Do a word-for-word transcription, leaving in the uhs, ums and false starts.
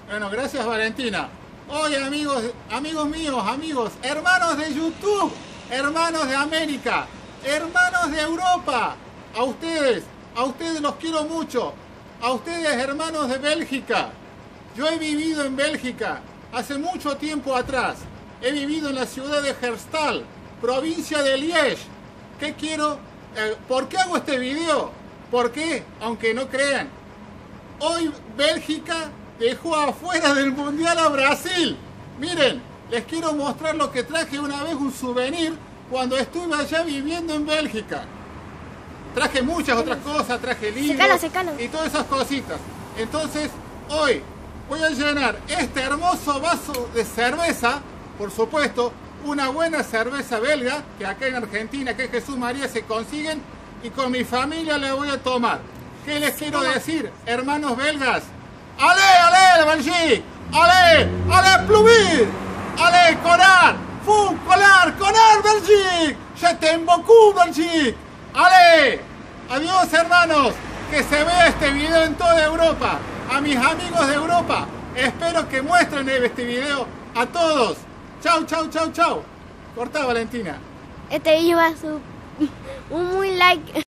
Bueno, gracias Valentina. Hoy amigos, amigos míos, amigos, hermanos de YouTube, hermanos de América, hermanos de Europa, a ustedes, a ustedes los quiero mucho, a ustedes hermanos de Bélgica. Yo he vivido en Bélgica hace mucho tiempo atrás, he vivido en la ciudad de Herstal, provincia de Liege. ¿Qué quiero? Eh, ¿Por qué hago este video? Porque, aunque no crean, hoy Bélgica dejó afuera del Mundial a Brasil. Miren, les quiero mostrar lo que traje una vez, un souvenir, cuando estuve allá viviendo en Bélgica. Traje muchas otras cosas, traje libros secalo, secalo. y todas esas cositas. Entonces, hoy voy a llenar este hermoso vaso de cerveza, por supuesto, una buena cerveza belga, que acá en Argentina, que es Jesús María, se consiguen, y con mi familia la voy a tomar. ¿Qué les quiero decir, hermanos belgas? ¡Ale, ale, Belgique! ¡Ale, ale, Plumir! ¡Ale, Conar! ¡Fu, Conar, Conar, Belgique! ¡Je t'aime beaucoup, Belgique! ¡Ale! Adiós, hermanos. Que se vea este video en toda Europa. A mis amigos de Europa, espero que muestren este video a todos. Chau, chau, chau, chau. Cortá, Valentina. Este video va a su un muy like.